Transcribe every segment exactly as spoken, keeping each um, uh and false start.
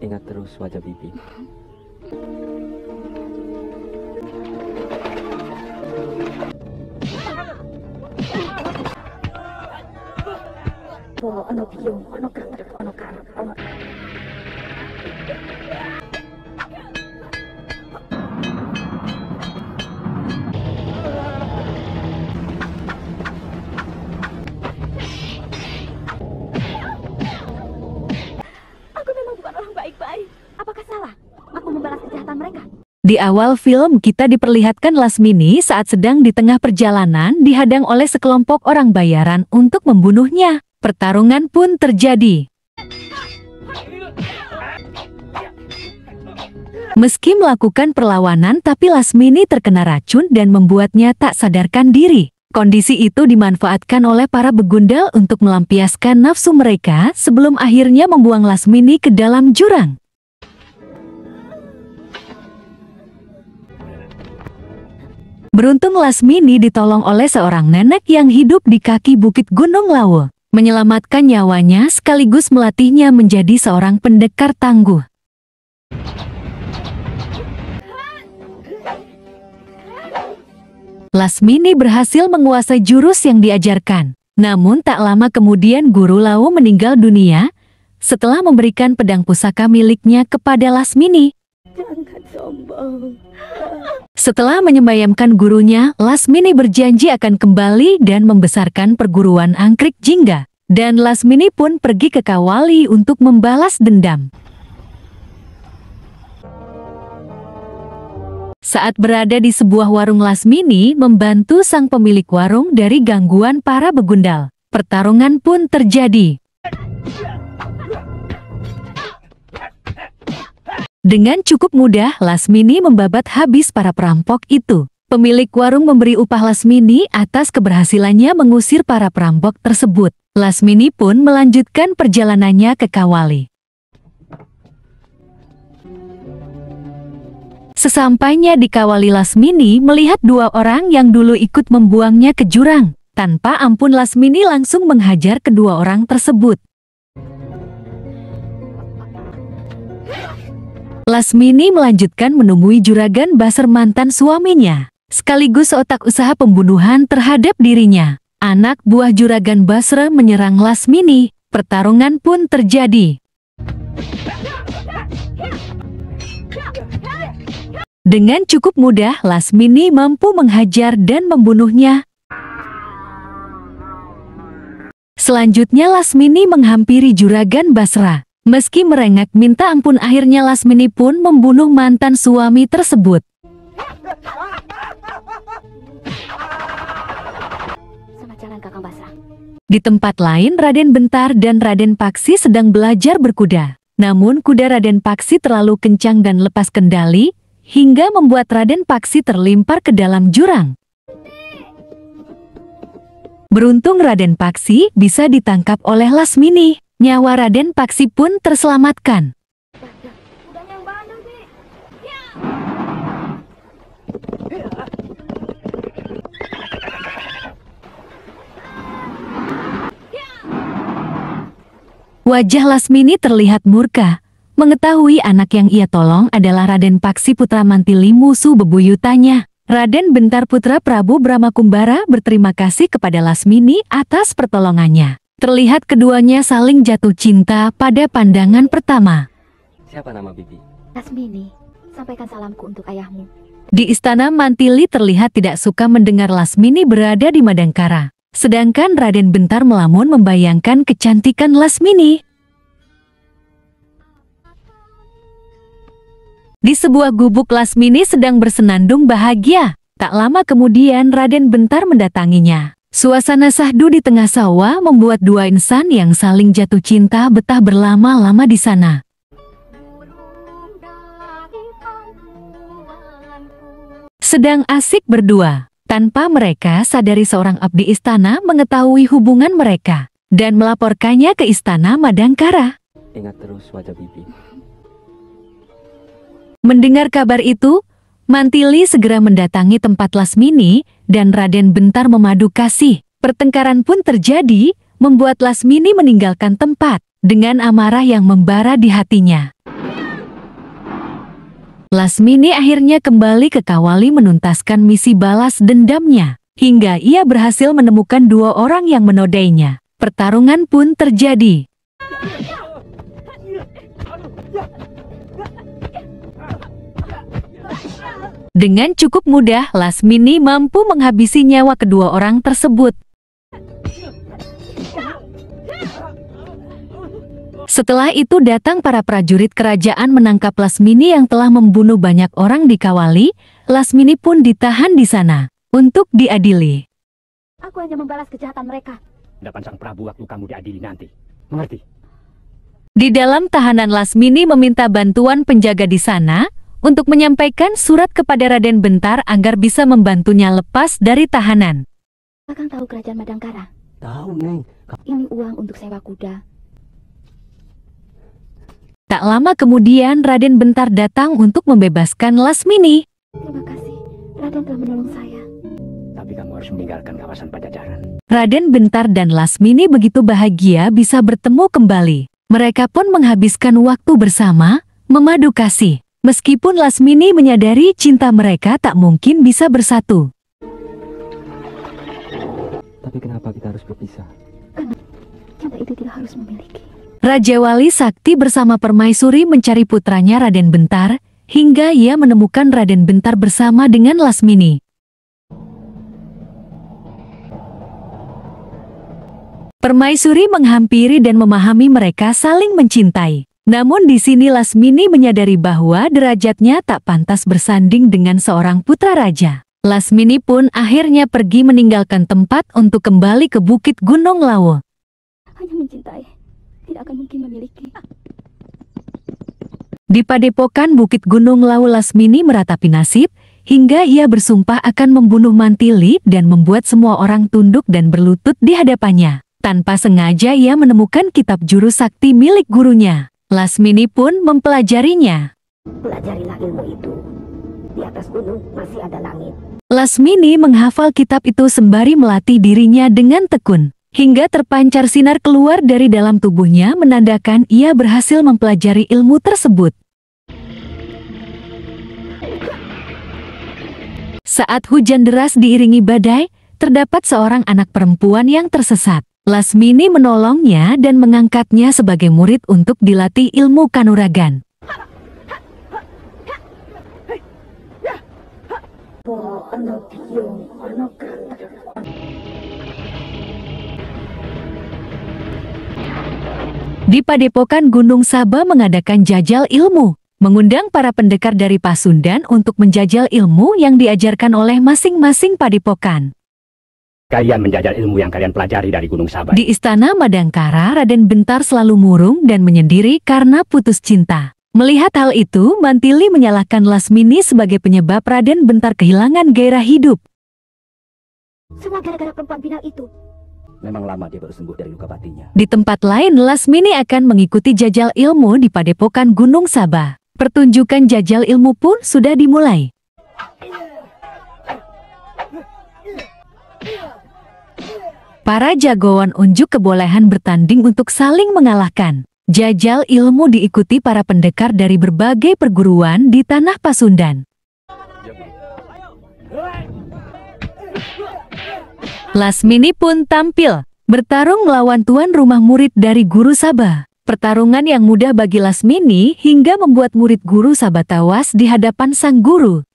Ingat terus wajah Bibi. Oh, ono biung, ono kerep, ono karep, ono. Aku memang bukan orang baik-baik. Apakah salah aku membalas kejahatan mereka? Di awal film kita diperlihatkan Lasmini saat sedang di tengah perjalanan dihadang oleh sekelompok orang bayaran untuk membunuhnya. Pertarungan pun terjadi. Meski melakukan perlawanan tapi Lasmini terkena racun dan membuatnya tak sadarkan diri. Kondisi itu dimanfaatkan oleh para begundal untuk melampiaskan nafsu mereka sebelum akhirnya membuang Lasmini ke dalam jurang. Beruntung Lasmini ditolong oleh seorang nenek yang hidup di kaki bukit Gunung Lawu, menyelamatkan nyawanya sekaligus melatihnya menjadi seorang pendekar tangguh. Lasmini berhasil menguasai jurus yang diajarkan. Namun tak lama kemudian Guru Lawu meninggal dunia setelah memberikan pedang pusaka miliknya kepada Lasmini. Jangan sombong. Setelah menyembayamkan gurunya, Lasmini berjanji akan kembali dan membesarkan perguruan Angkrik Jingga. Dan Lasmini pun pergi ke Kawali untuk membalas dendam. Saat berada di sebuah warung, Lasmini membantu sang pemilik warung dari gangguan para begundal. Pertarungan pun terjadi. Dengan cukup mudah, Lasmini membabat habis para perampok itu. Pemilik warung memberi upah Lasmini atas keberhasilannya mengusir para perampok tersebut. Lasmini pun melanjutkan perjalanannya ke Kawali. Sesampainya di Kawali, Lasmini melihat dua orang yang dulu ikut membuangnya ke jurang. Tanpa ampun, Lasmini langsung menghajar kedua orang tersebut. Lasmini melanjutkan menemui Juragan Basr, mantan suaminya, sekaligus otak usaha pembunuhan terhadap dirinya. Anak buah Juragan Basr menyerang Lasmini. Pertarungan pun terjadi. Dengan cukup mudah, Lasmini mampu menghajar dan membunuhnya. Selanjutnya Lasmini menghampiri Juragan Basra. Meski merengek minta ampun, akhirnya Lasmini pun membunuh mantan suami tersebut. Selamat jalan Kakang Basra. Di tempat lain, Raden Bentar dan Raden Paksi sedang belajar berkuda. Namun kuda Raden Paksi terlalu kencang dan lepas kendali, hingga membuat Raden Paksi terlimpar ke dalam jurang. Beruntung Raden Paksi bisa ditangkap oleh Lasmini. Nyawa Raden Paksi pun terselamatkan. Wajah Lasmini terlihat murka, mengetahui anak yang ia tolong adalah Raden Paksi putra Mantili, musuh bebuyutannya. Raden Bentar putra Prabu Brahmakumbara berterima kasih kepada Lasmini atas pertolongannya. Terlihat keduanya saling jatuh cinta pada pandangan pertama. Siapa nama Bibi? Lasmini, sampaikan salamku untuk ayahmu. Di istana, Mantili terlihat tidak suka mendengar Lasmini berada di Madangkara. Sedangkan Raden Bentar melamun membayangkan kecantikan Lasmini. Di sebuah gubuk, Lasmini sedang bersenandung bahagia. Tak lama kemudian Raden Bentar mendatanginya. Suasana sahdu di tengah sawah membuat dua insan yang saling jatuh cinta betah berlama-lama di sana. Sedang asik berdua, tanpa mereka sadari seorang abdi istana mengetahui hubungan mereka dan melaporkannya ke istana Madangkara. Ingat terus wajah Bibi. Mendengar kabar itu, Mantili segera mendatangi tempat Lasmini dan Raden Bentar memadu kasih. Pertengkaran pun terjadi, membuat Lasmini meninggalkan tempat dengan amarah yang membara di hatinya. Lasmini akhirnya kembali ke Kawali menuntaskan misi balas dendamnya, hingga ia berhasil menemukan dua orang yang menodainya. Pertarungan pun terjadi. Dengan cukup mudah, Lasmini mampu menghabisi nyawa kedua orang tersebut. Setelah itu datang para prajurit kerajaan menangkap Lasmini yang telah membunuh banyak orang di Kawali. Lasmini pun ditahan di sana untuk diadili. Aku hanya membalas kejahatan mereka. Hadapan sang Prabu waktu kamu diadili nanti. Mengerti? Di dalam tahanan, Lasmini meminta bantuan penjaga di sana untuk menyampaikan surat kepada Raden Bentar agar bisa membantunya lepas dari tahanan. Kakang tahu kerajaan Madangkara? Tahu, Neng. Ini uang untuk sewa kuda. Tak lama kemudian Raden Bentar datang untuk membebaskan Lasmini. Terima kasih, Raden telah menolong saya. Tapi kamu harus meninggalkan kawasan Pajajaran. Raden Bentar dan Lasmini begitu bahagia bisa bertemu kembali. Mereka pun menghabiskan waktu bersama, memadu kasih. Meskipun Lasmini menyadari cinta mereka tak mungkin bisa bersatu. Tapi kenapa kita harus berpisah? Karena cinta itu tidak harus memiliki. Raja Wali Sakti bersama Permaisuri mencari putranya Raden Bentar, hingga ia menemukan Raden Bentar bersama dengan Lasmini. Permaisuri menghampiri dan memahami mereka saling mencintai. Namun di sini Lasmini menyadari bahwa derajatnya tak pantas bersanding dengan seorang putra raja. Lasmini pun akhirnya pergi meninggalkan tempat untuk kembali ke Bukit Gunung Lawu. Hanya mencintai, tidak akan mungkin memiliki. Di padepokan Bukit Gunung Lawu, Lasmini meratapi nasib, hingga ia bersumpah akan membunuh Mantili dan membuat semua orang tunduk dan berlutut di hadapannya. Tanpa sengaja ia menemukan kitab jurus sakti milik gurunya. Lasmini pun mempelajarinya. Pelajarilah ilmu itu. Di atas gunung masih ada langit. Lasmini menghafal kitab itu sembari melatih dirinya dengan tekun. Hingga terpancar sinar keluar dari dalam tubuhnya menandakan ia berhasil mempelajari ilmu tersebut. Saat hujan deras diiringi badai, terdapat seorang anak perempuan yang tersesat. Lasmini menolongnya dan mengangkatnya sebagai murid untuk dilatih ilmu kanuragan. Di padepokan Gunung Saba mengadakan jajal ilmu, mengundang para pendekar dari Pasundan untuk menjajal ilmu yang diajarkan oleh masing-masing padepokan. Kalian menjajal ilmu yang kalian pelajari dari Gunung Saba. Di istana Madangkara, Raden Bentar selalu murung dan menyendiri karena putus cinta. Melihat hal itu, Mantili menyalahkan Lasmini sebagai penyebab Raden Bentar kehilangan gairah hidup. Semua gara-gara perempuan pinang itu. Memang lama dia baru sembuh dari luka batinnya. Di tempat lain, Lasmini akan mengikuti jajal ilmu di padepokan Gunung Saba. Pertunjukan jajal ilmu pun sudah dimulai. Para jagoan unjuk kebolehan bertanding untuk saling mengalahkan. Jajal ilmu diikuti para pendekar dari berbagai perguruan di tanah Pasundan. Lasmini pun tampil, bertarung melawan tuan rumah murid dari Guru Saba. Pertarungan yang mudah bagi Lasmini hingga membuat murid Guru Saba tewas di hadapan sang guru.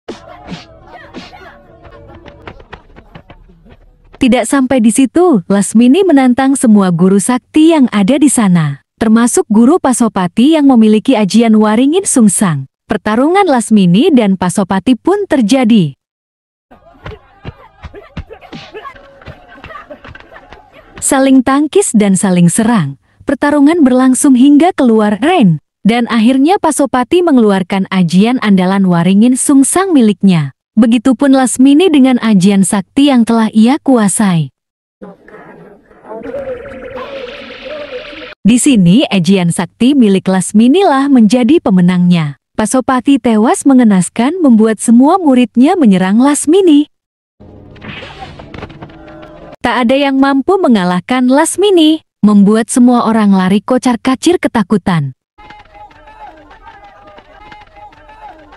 Tidak sampai di situ, Lasmini menantang semua guru sakti yang ada di sana, termasuk Guru Pasopati yang memiliki ajian Waringin Sungsang. Pertarungan Lasmini dan Pasopati pun terjadi. Saling tangkis dan saling serang. Pertarungan berlangsung hingga keluar Ren, dan akhirnya Pasopati mengeluarkan ajian andalan Waringin Sungsang miliknya. Begitupun Lasmini dengan ajian sakti yang telah ia kuasai. Di sini ajian sakti milik Lasmini lah menjadi pemenangnya. Pasopati tewas mengenaskan membuat semua muridnya menyerang Lasmini. Tak ada yang mampu mengalahkan Lasmini, membuat semua orang lari kocar-kacir ketakutan.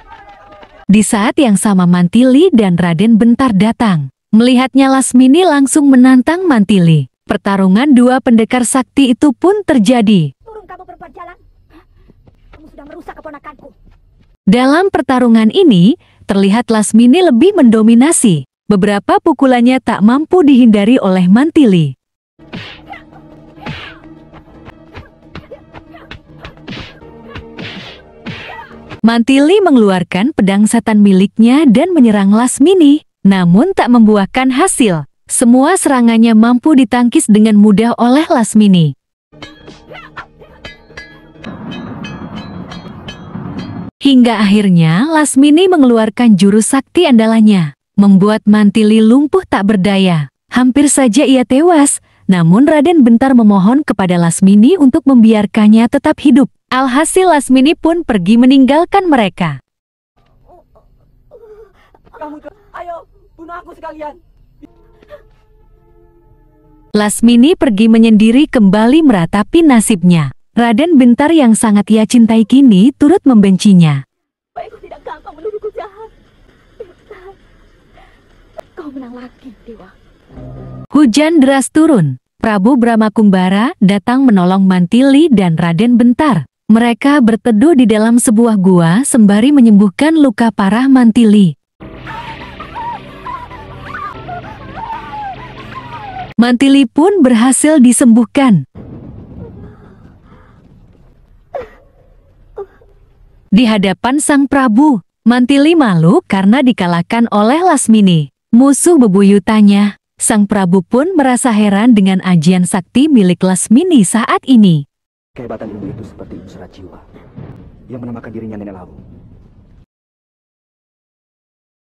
Di saat yang sama Mantili dan Raden Bentar datang. Melihatnya Lasmini langsung menantang Mantili. Pertarungan dua pendekar sakti itu pun terjadi. Turun kamu perempuan jalan. Kamu sudah merusak keponakanku. Dalam pertarungan ini, terlihat Lasmini lebih mendominasi. Beberapa pukulannya tak mampu dihindari oleh Mantili. Mantili mengeluarkan pedang setan miliknya dan menyerang Lasmini, namun tak membuahkan hasil. Semua serangannya mampu ditangkis dengan mudah oleh Lasmini. Hingga akhirnya Lasmini mengeluarkan jurus sakti andalannya, membuat Mantili lumpuh tak berdaya. Hampir saja ia tewas, namun Raden Bentar memohon kepada Lasmini untuk membiarkannya tetap hidup. Alhasil Lasmini pun pergi meninggalkan mereka. Kamu, ayo, bunuh aku sekalian. Lasmini pergi menyendiri kembali meratapi nasibnya. Raden Bentar yang sangat ia cintai kini turut membencinya. Baikku tidak gampang menuduhku jahat. Kau menang lagi, Dewa. Hujan deras turun. Prabu Brahmakumbara datang menolong Mantili dan Raden Bentar. Mereka berteduh di dalam sebuah gua sembari menyembuhkan luka parah Mantili. Mantili pun berhasil disembuhkan. Di hadapan sang Prabu, Mantili malu karena dikalahkan oleh Lasmini, musuh bebuyutannya. Sang Prabu pun merasa heran dengan ajian sakti milik Lasmini saat ini. Kehebatan ilmu itu seperti serat jiwa yang menamakan dirinya nenek lawu.